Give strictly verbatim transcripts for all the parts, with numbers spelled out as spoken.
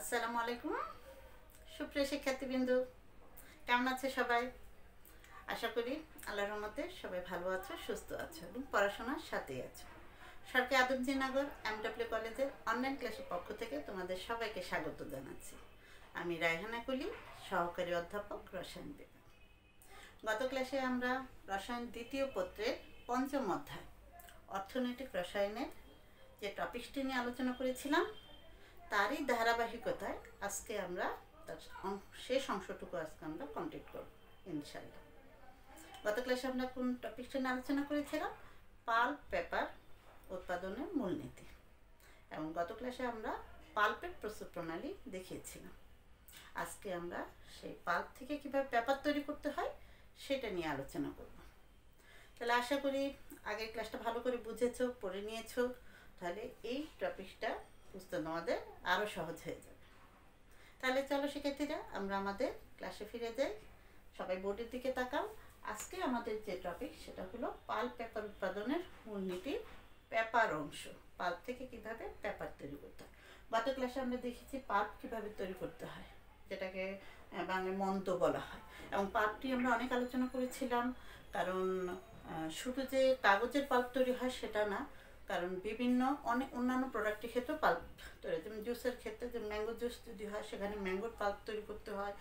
আসসালামু আলাইকুম সুপ্রিয় শিক্ষার্থীবৃন্দু, কেমন আছে সবাই? আশা করি আল্লাহর রহমতে সবাই ভালো আছো, সুস্থ আছো এবং পড়াশোনার সাথেই আছো। সরকারি আদমজীনগর এমডব্লিউ কলেজের অনলাইন ক্লাসের পক্ষ থেকে তোমাদের সবাইকে স্বাগত জানাচ্ছি। আমি রায়হানা কুলি, সহকারী অধ্যাপক, রসায়ন বিভাগ। গত ক্লাসে আমরা রসায়ন দ্বিতীয় পত্রের পঞ্চম অধ্যায় অর্থনৈতিক রসায়নের যে টপিকটি নিয়ে আলোচনা করেছিলাম, তারই ধারাবাহিকতায় আজকে আমরা তার শেষ অংশটুকু আজকে আমরা কমপ্লিট করব ইনশাআল্লাহ। গত ক্লাসে আমরা কোন টপিকটা নিয়ে আলোচনা করেছিলাম? পাল্প পেপার উৎপাদনের মূলনীতি। এবং গত ক্লাসে আমরা পাল্পের প্রস্তুত প্রণালী দেখিয়েছিলাম। আজকে আমরা সেই পাল্প থেকে কীভাবে পেপার তৈরি করতে হয় সেটা নিয়ে আলোচনা করব। তাহলে আশা করি আগের ক্লাসটা ভালো করে বুঝেছো, পড়ে নিয়েছো, তাহলে এই টপিকটা বুঝতে তোমাদের আরও সহজ হয়ে যাবে। তাহলে চলো শিক্ষার্থীরা, আমরা আমাদের ক্লাসে ফিরে যাই। সবাই বোর্ডের দিকে তাকাও। আজকে আমাদের যে টপিক সেটা হলো পাল্প পেপার উৎপাদনের মূলনীতির পেপার অংশ। পাল্প থেকে কিভাবে পেপার তৈরি করতে হয়। গত ক্লাসে আমরা দেখেছি পাল্প কিভাবে তৈরি করতে হয়, যেটাকে বাংলায় মন্দ বলা হয়। এবং পাল্পটি আমরা অনেক আলোচনা করেছিলাম, কারণ শুধু যে কাগজের পাল্প তৈরি হয় সেটা না, কারণ বিভিন্ন অনেক অন্যান্য প্রোডাক্টের ক্ষেত্রেও পাল্প তৈরি, যেমন জুসের ক্ষেত্রে যে ম্যাঙ্গো জুস যদি হয় সেখানে ম্যাঙ্গোর পাল্প তৈরি করতে হয়,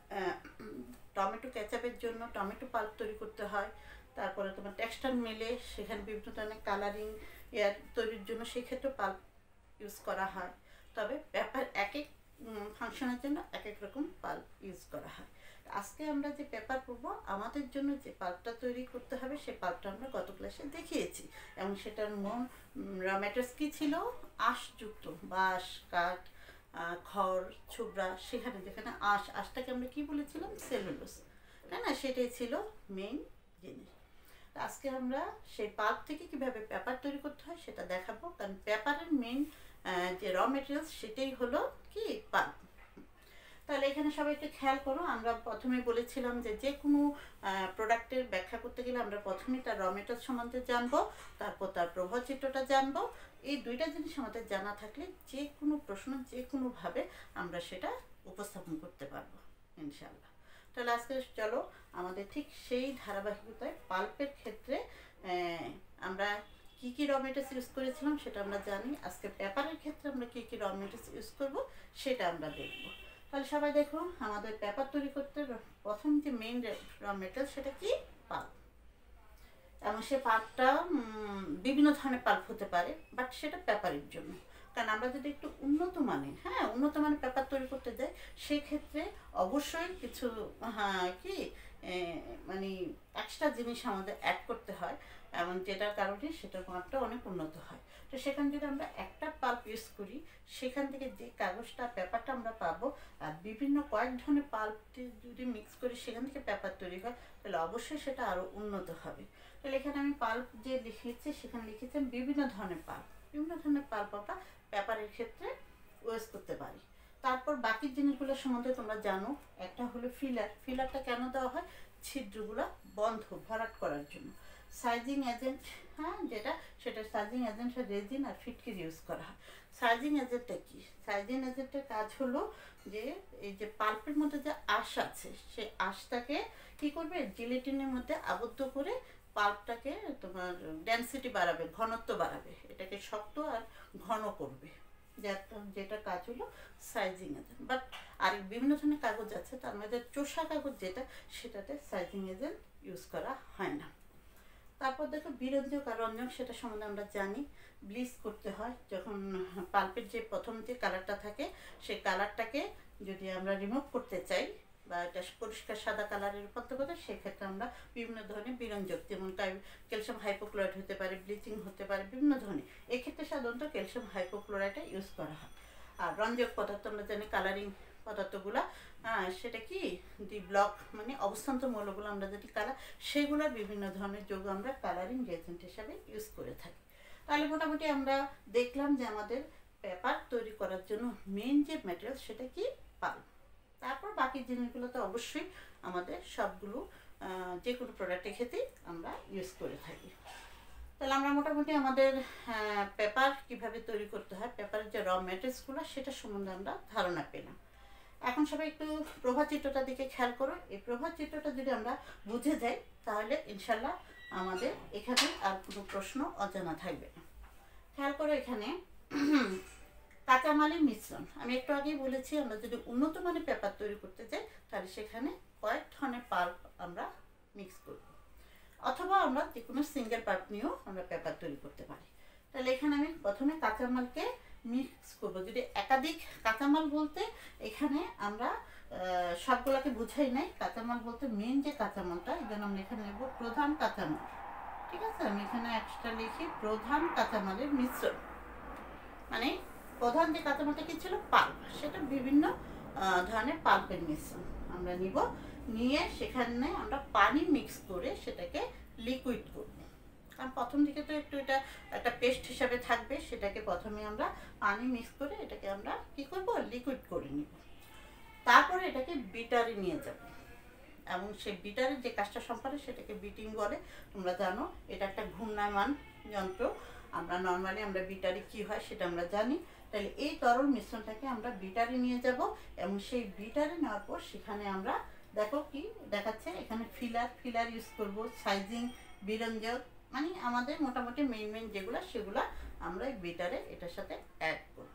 টমেটো কেচাপের জন্য টমেটো পাল্প তৈরি করতে হয়, তারপরে তোমার টেক্সটাইল মিলে সেখানে বিভিন্ন ধরনের কালারিং এয়ার তৈরির জন্য সেই ক্ষেত্রে পাল্প ইউজ করা হয়। তবে পেপার এক এক ফাংশনের জন্য এক এক রকম পাল্প ইউজ করা হয়। আজকে আমরা যে পেপার পড়ব, আমাদের জন্য যে পাল্পটা তৈরি করতে হবে সেই পাল্পটা আমরা গত ক্লাসে দেখিয়েছি। এবং সেটার মূল র ম্যাটেরিয়ালস কী ছিল? আঁশযুক্ত বাঁশ, কাঠ, খড়, ছোবড়া, সেখানে যেখানে আঁশ, আঁশটাকে আমরা কী বলেছিলাম? সেলুলোস, তাই না? সেটাই ছিল মেইন জিনিস। আজকে আমরা সেই পাল্প থেকে কীভাবে পেপার তৈরি করতে হয় সেটা দেখাবো, কারণ পেপারের মেইন যে র ম্যাটেরিয়ালস সেটাই হলো কি? পাল্প। তাহলে এখানে সবাই একটু খেয়াল করো, আমরা প্রথমে বলেছিলাম যে যে কোনো প্রোডাক্টের ব্যাখ্যা করতে গেলে আমরা প্রথমে তার র ম্যাটেরিয়ালস সম্বন্ধে জানবো, তারপর তার প্রবাহ চিত্রটা জানবো। এই দুইটা জিনিস আমাদের জানা থাকলে যে কোনো প্রশ্ন যে কোনোভাবে আমরা সেটা উপস্থাপন করতে পারবো ইনশাআল্লাহ। তাহলে আজকে চলো আমাদের ঠিক সেই ধারাবাহিকতায় পাল্পের ক্ষেত্রে আমরা কী কী র ম্যাটেরিয়ালস ইউজ করেছিলাম সেটা আমরা জানি। আজকে পেপারের ক্ষেত্রে আমরা কী কী র ম্যাটেরিয়ালস ইউজ করবো সেটা আমরা দেখব। তাহলে সবাই দেখো, আমাদের পেপার তৈরি করতে প্রথম যে মেইন র ম্যাটেরিয়াল সেটা কি? পাল্প। এবং সে পাল্পটা বিভিন্ন ধরনের পাল্প হতে পারে, বাট সেটা পেপারের জন্য। কারণ আমরা যদি একটু উন্নত মানের হ্যাঁ উন্নত মানের পেপার তৈরি করতে যাই, সেক্ষেত্রে অবশ্যই কিছু হ্যাঁ কি মানে এক্সট্রা জিনিস আমাদের অ্যাড করতে হয়, এবং যেটার কারণে সেটার মানটা অনেক উন্নত হয়। তো সেখানে যদি আমরা একটা পাল্প ইউজ করি, সেখান থেকে যে কাগজটা পেপারটা আমরা পাবো, আর বিভিন্ন কয়েক ধরনের পাল্প যদি মিক্স করি সেখান থেকে পেপার তৈরি হয়, তাহলে অবশ্যই সেটা আরও উন্নত হবে। তাহলে এখানে আমি পাল্প যে লিখেছি সেখানে লিখেছি বিভিন্ন ধরনের পাল্প। বিভিন্ন ধরনের পাল্প আমরা পেপারের ক্ষেত্রে ইউজ করতে পারি। তারপর বাকি জিনিসগুলোর সম্বন্ধে তোমরা জানো। একটা হলো ফিলার। ফিলারটা কেন দেওয়া হয়? ছিদ্রগুলো বন্ধ ভরাট করার জন্য। সাইজিং এজেন্ট, হ্যাঁ যেটা সেটা সাইজিং এজেন্ট রেজিন আর ফিটকির ইউজ করা হয়। সাইজিং এজেন্টটা কি? সাইজিং এজেন্টের কাজ হলো যে এই যে পাল্পের মধ্যে যে আঁশ আছে সেই আঁশটাকে কি করবে? জিলেটিনের মধ্যে আবদ্ধ করে পাল্পটাকে তোমার ডেনসিটি বাড়াবে, ঘনত্ব বাড়াবে, এটাকে শক্ত আর ঘন করবে, যেটা কাজ হলো সাইজিং এজেন্ট। বাট আর বিভিন্ন ধরনের কাগজ আছে, তার মধ্যে চোষা কাগজ যেটা, সেটাতে সাইজিং এজেন্ট ইউজ করা হয় না। তারপর দেখো বিরঞ্জক আর রঞ্জক, সেটা সম্বন্ধে আমরা জানি। ব্লিচ করতে হয় যখন পাল্পের যে প্রথম যে কালারটা থাকে সেই কালারটাকে যদি আমরা রিমুভ করতে চাই বা এটা পরিষ্কার সাদা কালারের রূপান্তর করতে, সেক্ষেত্রে আমরা বিভিন্ন ধরনের বিরঞ্জক, যেমন ক্যালসিয়াম হাইপোক্লোরাইড হতে পারে, ব্লিচিং হতে পারে, বিভিন্ন ধরনের। এক্ষেত্রে সাধারণত ক্যালসিয়াম হাইপোক্লোরাইডটা ইউজ করা হয়। আর রঞ্জক পদার্থ আমরা জানি কালারিং পদার্থগুলো, হ্যাঁ সেটা কি? দি ব্লক মানে অবস্থান্ত মৌলগুলো আমরা যদি কালার, সেগুলোর বিভিন্ন ধরনের যৌগ আমরা কালারিং এজেন্ট হিসাবে ইউজ করে থাকি। তাহলে মোটামুটি আমরা দেখলাম যে আমাদের পেপার তৈরি করার জন্য মেইন যে ম্যাটেরিয়াল সেটা কি? পাল্প। তারপর বাকি জিনিসগুলো তো অবশ্যই আমাদের সবগুলো যে কোনো প্রোডাক্টের ক্ষেত্রেই আমরা ইউজ করে থাকি। তাহলে আমরা মোটামুটি আমাদের পেপার কিভাবে তৈরি করতে হয়, পেপারের যে র ম্যাটেরিয়ালসগুলো সেটা সম্বন্ধে আমরা ধারণা পেলাম। এখন সবাই একটু প্রভা চিত্রটার দিকে খেয়াল করো। এই প্রভা চিত্রটা যদি আমরা বুঝে যাই তাহলে ইনশাল্লাহ আমাদের এখানে আর কোনো প্রশ্ন অজানা থাকবে না। খেয়াল করো, এখানে কাঁচামালের মিশ্রণ আমি একটু আগেই বলেছি, আমরা যদি উন্নত মানের পেপার তৈরি করতে চাই তাহলে সেখানে কয়েক ধরনের পাল্প আমরা মিক্স করব, অথবা আমরা যে কোনো সিঙ্গেল পাল্প নিয়েও আমরা পেপার তৈরি করতে পারি। তাহলে এখানে আমি প্রথমে কাঁচামালকে মিক্স করব। যদি একাধিক কাঁচামাল বলতে এখানে আমরা সবগুলোকে বুঝাই নাই, কাঁচামাল বলতে মেন যে কাঁচামালটা, এই জন্য আমরা এখানে নেব প্রধান কাঁচামাল। ঠিক আছে, আমি এখানে এক্সট্রা লিখি প্রধান কাঁচামালের মিশ্রণ, মানে প্রধান যে কাঁচামালটা কি ছিল, পাল্প, সেটা বিভিন্ন ধরনের পাল্পের মিশ্রণ আমরা নিব। নিয়ে সেখানে আমরা পানি মিক্স করে সেটাকে লিকুইড করব। কারণ প্রথম দিকে তো একটু এটা একটা পেস্ট হিসাবে থাকবে, সেটাকে প্রথমে আমরা পানি মিক্স করে এটাকে আমরা কি করব, লিকুইড করে নিব। তারপরে এটাকে বিটারে নিয়ে যাব, এবং সেই বিটারের যে কাজটা সম্পাদে সেটাকে বিটিং বলে। তোমরা জানো এটা একটা ঘূর্ণায়মান যন্ত্র। আমরা নর্মালি আমরা বিটারে কি হয় সেটা আমরা জানি। তাহলে এই তরল মিশ্রণটাকে আমরা বিটারে নিয়ে যাব, এবং সেই বিটারে নেওয়ার পর সেখানে আমরা দেখো কি দেখাচ্ছে, এখানে ফিলার ফিলার ইউজ করব, সাইজিং, বিরঞ্জক, মানে আমাদের মোটামুটি মেইন মেইন যেগুলো সেগুলো আমরা এই বিটারে এটার সাথে অ্যাড করব।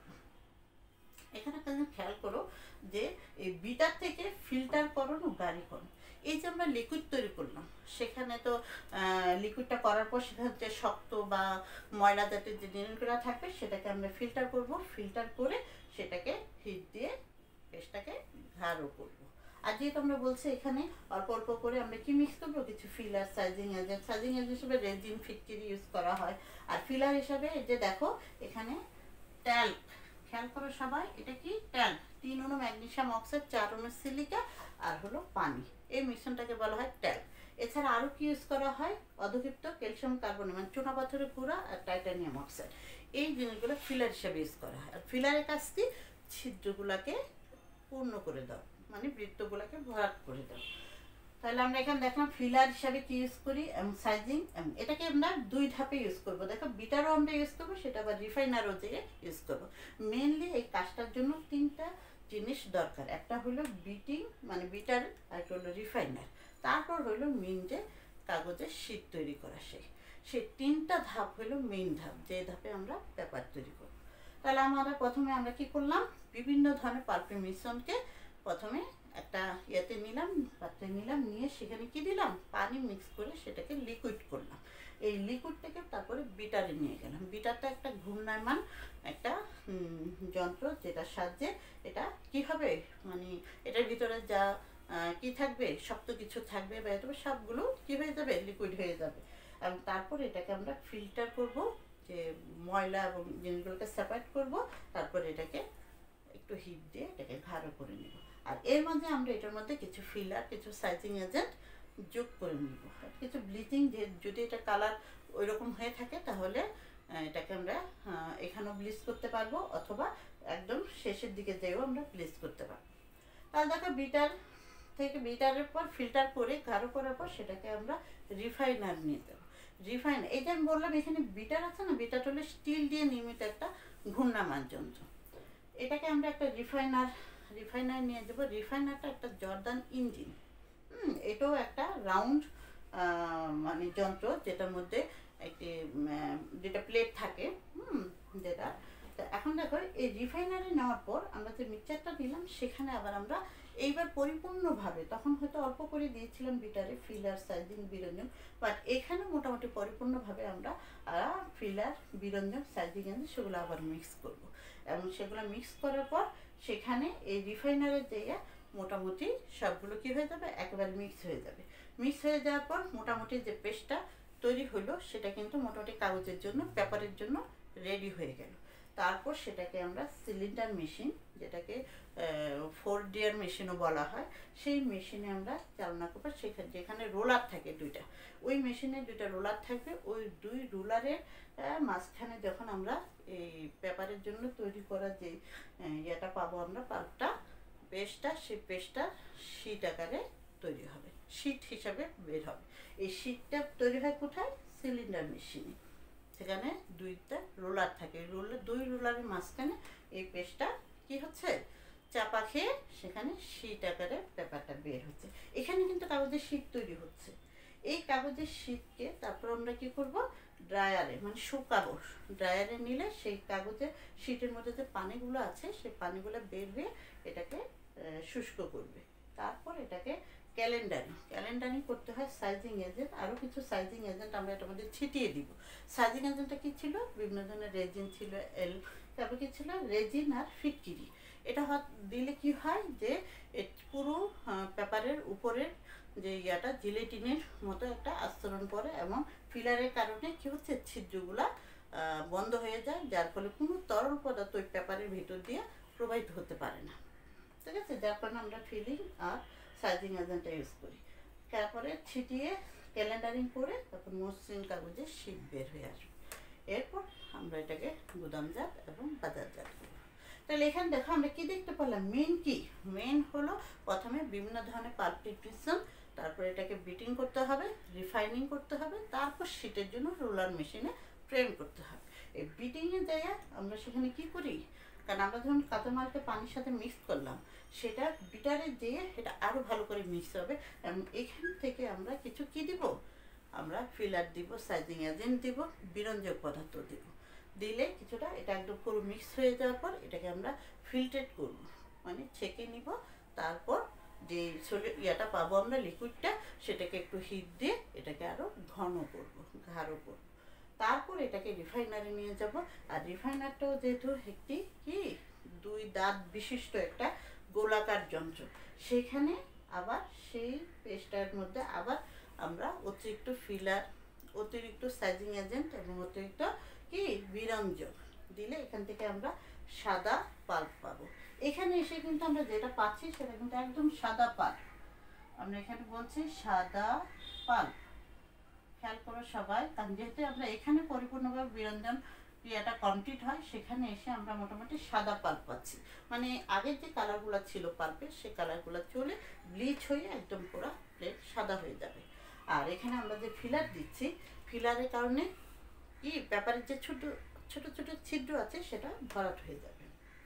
এখানে একটা খেয়াল করো যে এই বিটার থেকে ফিল্টারকরণ ও গাঢ়ীকরণ, এই যে আমরা লিকুইড তৈরি করলাম সেখানে তো লিকুইডটা করার পর সেখানে যে শক্ত বা ময়লা জাতীয় যে জিনিসগুলো থাকবে সেটাকে আমরা ফিল্টার করব। ফিল্টার করে সেটাকে হিট দিয়ে পেস্টটাকে গাঢ় করব। আর যেহেতু আমরা বলছি এখানে অল্প অল্প করে আমরা কি মিক্স করবো, কিছু filler, sizing agent, sizing agent হিসেবে রেজিন, ফিটকিরি ইউজ করা হয়। আর ফিলার হিসাবে এই যে দেখো এখানে ট্যাল্ক, খেয়াল করো সবাই, এটা কি ট্যাল্ক, তিন অণু ম্যাগনেসিয়াম অক্সাইড, চার অণু সিলিকা, আর হলো পানি, এই মিশ্রণটাকে বলা হয় ট্যাল্ক। এছাড়া আরও কি ইউজ করা হয়, অধক্ষিপ্ত ক্যালসিয়াম কার্বনেট মানে চুনা পাথরের গুঁড়া আর টাইটানিয়াম অক্সাইড, এই জিনিসগুলো ফিলার হিসাবে ইউজ করা হয়। আর ফিলারের কাজ কি, ছিদ্রগুলোকে পূর্ণ করে দাও, মানে বৃত্তগুলোকে ভরাট করে দাও। তাহলে আমরা এখানে দেখলাম ফিলার হিসাবে কি ইউজ করি, এবং সাইজিং, এটাকে আমরা দুই ধাপে ইউজ করব। দেখো বিটারও আমরা ইউজ করবো, সেটা আবার রিফাইনারও যে ইউজ করবো। মেনলি এই কাজটার জন্য তিনটা জিনিস দরকার, একটা হলো বিটিং মানে বিটার, আর একটা হলো রিফাইনার, তারপর হলো মেন যে কাগজের শীট তৈরি করা, সেই সেই তিনটা ধাপ হলো মেইন ধাপ, যে ধাপে আমরা পেপার তৈরি করব। তাহলে আমরা প্রথমে আমরা কি করলাম, বিভিন্ন ধরনের পাল্পের মিশ্রণকে প্রথমে একটা ইয়েতে নিলাম, পাত্রে নিলাম, নিয়ে সেখানে কি দিলাম, পানি মিক্স করে সেটাকে লিকুইড করলাম। এই লিকুইডটাকে তারপরে বিটারে নিয়ে গেলাম। বিটারটা একটা ঘূর্ণায়মান একটা যন্ত্র, যেটার সাহায্যে এটা কি হবে, মানে এটার ভিতরে যা কি থাকবে, শক্ত কিছু থাকবে বা এত সবগুলো কি হয়ে যাবে, লিকুইড হয়ে যাবে। এবং তারপরে এটাকে আমরা ফিল্টার করব, যে ময়লা এবং জিনিসগুলোকে সেপারেট করব, তারপরে এটাকে একটু হিট দিয়ে এটাকে গাঢ় করে নিব। আর এর মধ্যে আমরা এটার মধ্যে কিছু ফিলার, কিছু সাইজিং এজেন্ট যোগ করে নিব, কিছু ব্লিচিং, যে যদি এটা কালার ওই রকম হয়ে থাকে তাহলে এটাকে আমরা এখানেও ব্লিচ করতে পারবো, অথবা একদম শেষের দিকে যেও আমরা ব্লিচ করতে পারবো। তাহলে দেখো বিটার থেকে বিটারের পর ফিল্টার করে গাঢ় করার পর সেটাকে আমরা রিফাইনার নিয়ে দেবো। রিফাইন, এই যে আমি বললাম এখানে বিটার আছে না, বিটার হলো স্টিল দিয়ে নির্মিত একটা ঘূর্ণায়মান যন্ত্র। এটাকে আমরা একটা রিফাইনার রিফাইনার নিয়ে দেবো। রিফাইনারটা একটা জর্দান ইঞ্জিন, হুম এটাও একটা রাউন্ড মানে যন্ত্র, যেটার মধ্যে একটি যেটা প্লেট থাকে, হুম যেটা। তো এখন দেখো এই রিফাইনারে নেওয়ার পর আমরা যে মিক্সচারটা দিলাম সেখানে আবার আমরা এইবার পরিপূর্ণভাবে, তখন হয়তো অল্প করে দিয়েছিলাম বিটারে ফিলার, সাইজিং, বিরঞ্জন, বাট এখানে মোটামুটি পরিপূর্ণভাবে আমরা ফিলার, বিরঞ্জন, সাইজিং সেগুলো আবার মিক্স করব। এবং সেগুলো মিক্স করার পর সেখানে এই রিফাইনারের জায়গা মোটামুটি সবগুলো কি হয়ে যাবে, একেবারে মিক্স হয়ে যাবে। মিক্স হয়ে যাওয়ার পর মোটামুটি যে পেস্টটা তৈরি হলো সেটা কিন্তু মোটামুটি কাগজের জন্য, পেপারের জন্য রেডি হয়ে গেল। তারপর সেটাকে আমরা সিলিন্ডার মেশিন, যেটাকে ফোর ডিয়ার মেশিনও বলা হয়, সেই মেশিনে আমরা চালনা করবো। সেখানে যেখানে রোলার থাকে দুইটা, ওই মেশিনে দুইটা রোলার থাকবে, ওই দুই রোলারের মাঝখানে যখন আমরা এই পেপারের জন্য তৈরি করা যে ইয়েটা পাবো আমরা, পাল্পটা, পেস্টটা, সেই পেস্টটা শীট আকারে তৈরি হবে, শীট হিসাবে বের হবে। এই শীটটা তৈরি হয় কোথায়, সিলিন্ডার মেশিনে। সেখানে দুইটা রোলার থাকে, রোলার দুই রোলারের মাঝখানে এই পেস্টটা কি হচ্ছে চাপা খেয়ে সেখানে শীট আকারে পেপারটা বের হচ্ছে। এখানে কিন্তু কাগজের শীট তৈরি হচ্ছে। এই কাগজের শীটকে তারপর আমরা কি করব, ড্রায়ারে মানে শুকাবো। ড্রায়ারে নিলে সেই কাগজের শীটের মধ্যে যে পানিগুলো আছে সেই পানিগুলো বের হয়ে এটাকে শুষ্ক করবে। তারপর এটাকে ক্যালেন্ডারিং ক্যালেন্ডারিং করতে হয় সাইজিং এজেন্ট, আরও কিছু সাইজিং এজেন্ট আমরা এটার মধ্যে ছিটিয়ে দিব। সাইজিং এজেন্টটা কী ছিল, বিভিন্ন ধরনের রেজিন ছিল, এল তারপর কী ছিল রেজিন আর ফিটকিরি। এটা দিলে কি হয় যে পুরো পেপারের উপরের যে ইয়াটা জিলেটিনের মতো একটা আস্তরণ পড়ে এবং ফিলারের কারণে কি হচ্ছে ছিদ্রগুলা বন্ধ হয়ে যায়, যার ফলে কোনো তরল পদার্থ ওই পেপারের ভিতর দিয়ে প্রবাহিত হতে পারে না। ঠিক আছে, যার কারণে আমরা ফিলিং আর সাইজিং এজেন্টটা ইউজ করি। তারপরে ছিটিয়ে ক্যালেন্ডারিং করে তারপর মসৃণ কাগজের শীট বের হয়ে আসবে। এরপর আমরা এটাকে গুদামজাত এবং বাজারজাত করব। তাহলে এখানে দেখো আমরা কি দেখতে পেলাম, মেন কি, মেন হলো প্রথমে বিভিন্ন ধরনের পাল্প নিউট্রিশন, তারপর এটাকে বিটিং করতে হবে, রিফাইনিং করতে হবে, তারপর শীটের জন্য রোলার মেশিনে ফ্রেম করতে হবে। এই বিটিংয়ে যায় আমরা সেখানে কি করি, কারণ আমরা যখন কাঁচামালকে পানির সাথে মিক্স করলাম সেটা বিটারে দিয়ে এটা আরও ভালো করে মিক্স হবে এবং এখান থেকে আমরা কিছু কি দিব, আমরা ফিলার দিব, সাইজিং এজেন্ট দিব, বিরঞ্জক পদার্থ দিব। দিলে কিছুটা এটা একদম পুরো মিক্স হয়ে যাওয়ার পর এটাকে আমরা ফিল্টার করব, মানে ছেঁকে নিব। তারপর যে ইয়াটা পাবো আমরা লিকুইডটা, সেটাকে একটু হিট দিয়ে এটাকে আরও ঘন করব, গাঢ় করব। তারপর এটাকে রিফাইনারে নিয়ে যাব। আর রিফাইনারটাও যেহেতু একটি কি দুই দাঁত বিশিষ্ট একটা গোলাকার যন্ত্র, সেখানে আবার সেই পেস্টটার মধ্যে আবার আমরা অতিরিক্ত ফিলার, অতিরিক্ত সাইজিং এজেন্ট এবং অতিরিক্ত কি বিরঞ্জক দিলে এখান থেকে আমরা সাদা পাল্প পাবো। এখানে এসে কিন্তু আমরা যেটা পাচ্ছি সেটা কিন্তু একদম সাদা পাল্প। আমরা এখানে বলছি সাদা পাল্প, খেয়াল করো সবাই, কারণ যেহেতু আমরা এখানে পরিপূর্ণভাবে বিরঞ্জন ক্রিয়াটা কমপ্লিট হয়, সেখানে এসে আমরা মোটামুটি সাদা পাল্প পাচ্ছি। মানে আগের যে কালারগুলো ছিল পাল্পের, সেই কালারগুলো চলে ব্লিচ হয়ে একদম পুরো প্লেট সাদা হয়ে যাবে। আর এখানে আমরা যে ফিলার দিচ্ছি, ফিলারের কারণে কি পেপারের যে ছোট ছোট ছোট ছিদ্র আছে সেটা ভরাট হয়ে যাবে।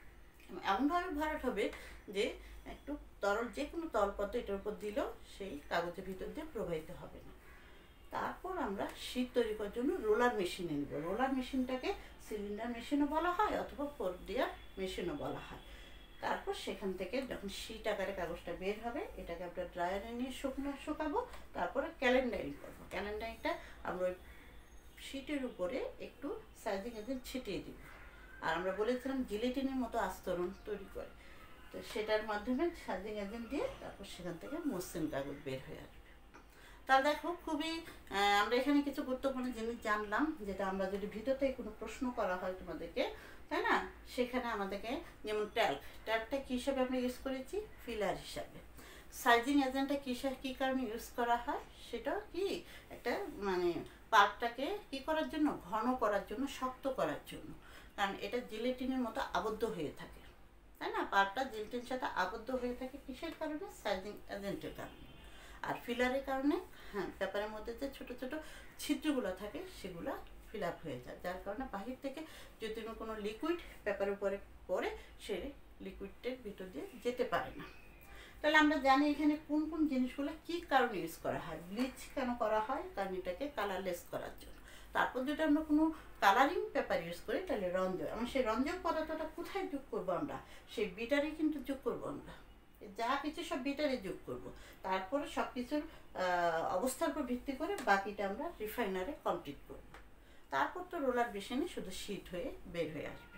এমনভাবে ভরাট হবে যে একটু তরল, যে কোনো তরল পদার্থ এটার উপর দিলেও সেই কাগজের ভিতর দিয়ে প্রবাহিত হবে না। তারপর আমরা শীট তৈরি করার জন্য রোলার মেশিনে নেব। রোলার মেশিনটাকে সিলিন্ডার মেশিনও বলা হয় অথবা ফোর দেওয়ার মেশিনও বলা হয়। তারপর সেখান থেকে যখন শীট আকারে কাগজটা বের হবে, এটাকে আমরা ড্রায়ারে নিয়ে শুকনো শুকাবো। তারপরে ক্যালেন্ডারিং করবো। ক্যালেন্ডারিংটা আমরা ওই শীটের উপরে একটু সাইজিং এজেন্ট ছিটিয়ে দিব। আর আমরা বলেছিলাম জিলেটিনের মতো আস্তরণ তৈরি করে, তো সেটার মাধ্যমে সাইজিং এজেন্ট দিয়ে তারপর সেখান থেকে মসৃণ কাগজ বের হয়ে আসবে। তাহলে দেখো খুবই আমরা এখানে কিছু গুরুত্বপূর্ণ জিনিস জানলাম, যেটা আমরা যদি ভিতর থেকে কোনো প্রশ্ন করা হয় তোমাদেরকে, তাই না, সেখানে আমাদেরকে যেমন ট্যাল্ক, ট্যাল্কটা কী হিসাবে আমরা ইউজ করেছি, ফিলার হিসাবে। সাইজিং এজেন্টটা কী কী কারণে ইউজ করা হয়, সেটা কি একটা মানে পাল্পটাকে কী করার জন্য, ঘন করার জন্য, শক্ত করার জন্য, কারণ এটা জিলেটিনের মতো আবদ্ধ হয়ে থাকে, তাই না, পাল্পটা জিলেটিনের সাথে আবদ্ধ হয়ে থাকে কিসের কারণে, সাইজিং এজেন্টের কারণে। আর ফিলারের কারণে হ্যাঁ পেপারের মধ্যে যে ছোটো ছোটো ছিদ্রগুলো থাকে সেগুলো ফিল আপ হয়ে যায়, যার কারণে বাহির থেকে যদি কোনো লিকুইড পেপারের উপরে পড়ে সে লিকুইডের ভিতর দিয়ে যেতে পারে না। তাহলে আমরা জানি এখানে কোন কোন জিনিসগুলো কী কারণে ইউজ করা হয়। ব্লিচ কেন করা হয়, কারণ এটাকে কালারলেস করার জন্য। তারপর যদি আমরা কোনো কালারিং পেপার ইউজ করি তাহলে রঞ্জক, আমরা সেই রঞ্জক পদার্থটা কোথায় যোগ করবো, আমরা সেই বিটারে কিন্তু যোগ করবো, আমরা যা কিছু সব বিটারে যোগ করব। তারপরে সব কিছুর অবস্থার উপর ভিত্তি করে বাকিটা আমরা রিফাইনারে কমপ্লিট করব। তারপর তো রোলার মেশিনে শুধু শীট হয়ে বের হয়ে আসবে।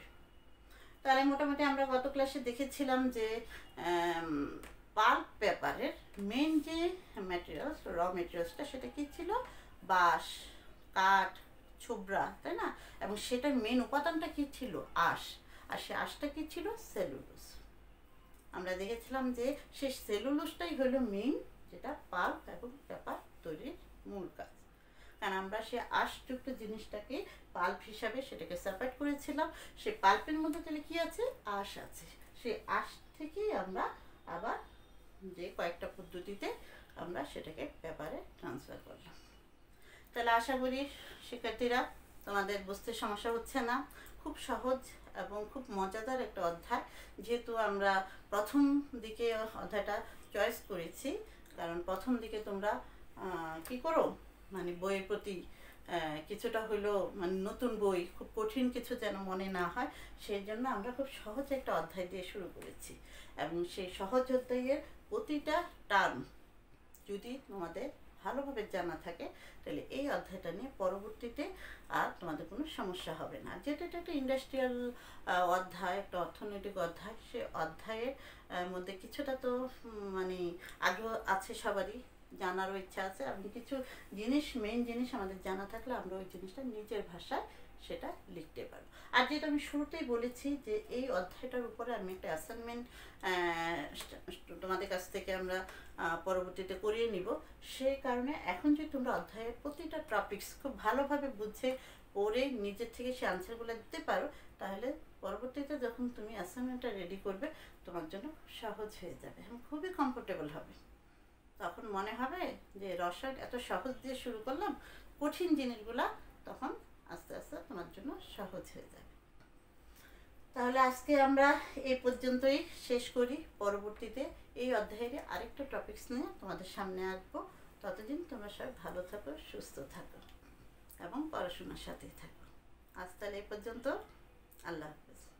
তাহলে মোটামুটি আমরা গত ক্লাসে দেখেছিলাম যে পাল্প পেপারের মেন যে ম্যাটেরিয়ালস, র ম্যাটেরিয়ালসটা সেটা কী ছিল, বাঁশ, কাঠ, ছোবড়া, তাই না, এবং সেটার মেন উপাদানটা কী ছিল, আঁশ। আর সে আঁশটা কী ছিল, সেলুলোজ। আমরা দেখেছিলাম যে সেই সেলুলোজটাই হলো মেইন, যেটা পাল্প এবং পেপার তৈরির মূল কাজ। কারণ আমরা সে আঁশযুক্ত জিনিসটাকে পাল্প হিসাবে সেটাকে সেপারেট করেছিলাম। সেই পাল্পের মধ্যে তাহলে কী আছে, আঁশ আছে। সেই আঁশ থেকেই আমরা আবার যে কয়েকটা পদ্ধতিতে আমরা সেটাকে পেপারে ট্রান্সফার করলাম। তাহলে আশা করি শিক্ষার্থীরা তোমাদের বুঝতে সমস্যা হচ্ছে না। খুব সহজ এবং খুব মজাদার একটা অধ্যায়, যেহেতু আমরা প্রথম দিকে অধ্যায়টা চয়েস করেছি, কারণ প্রথম দিকে তোমরা কি করো, মানে বইয়ের প্রতি কিছুটা হইলেও মানে নতুন বই, খুব কঠিন কিছু যেন মনে না হয়, সেই জন্য আমরা খুব সহজ একটা অধ্যায় দিয়ে শুরু করেছি। এবং সেই সহজ অধ্যায়ের প্রতিটা টার্ম যদি তোমাদের ভালোভাবে জানা থাকে, তাহলে এই অধ্যায়টা নিয়ে পরবর্তীতে আর তোমাদের কোনো সমস্যা হবে না। যেটা এটা একটা ইন্ডাস্ট্রিয়াল অধ্যায়, একটা অর্থনৈতিক অধ্যায়, সে অধ্যায়ের মধ্যে কিছুটা তো মানে আগ্রহ আছে সবারই, জানারও ইচ্ছা আছে, এবং কিছু জিনিস, মেইন জিনিস আমাদের জানা থাকলে আমরা ওই জিনিসটা নিজের ভাষায় সেটা লিখতে পারবো। আর যেটা আমি শুরুতেই বলেছি যে এই অধ্যায়টার উপরে আমি একটা অ্যাসাইনমেন্ট তোমাদের কাছ থেকে আমরা পরবর্তীতে করিয়ে নিব। সেই কারণে এখন যদি তোমরা অধ্যায়ের প্রতিটা টপিকস খুব ভালোভাবে বুঝে পড়ে নিজের থেকে সে আনসারগুলো দিতে পারো, তাহলে পরবর্তীতে যখন তুমি অ্যাসাইনমেন্টটা রেডি করবে তোমার জন্য সহজ হয়ে যাবে এবং খুবই কমফোর্টেবল হবে। তখন মনে হবে যে রসায়ন এত সহজ দিয়ে শুরু করলাম, কঠিন জিনিসগুলা তখন আস্তে আস্তে তোমার জন্য সহজ হয়ে যাবে। তাহলে আজকে আমরা এই পর্যন্তই শেষ করি। পরবর্তীতে এই অধ্যায়ের আরেকটা টপিকস নিয়ে তোমাদের সামনে আসবো। ততদিন তোমরা সবাই ভালো থাকো, সুস্থ থাকো এবং পড়াশোনার সাথেই থাকো। আজ তাহলে এই পর্যন্ত। আল্লাহ হাফেজ।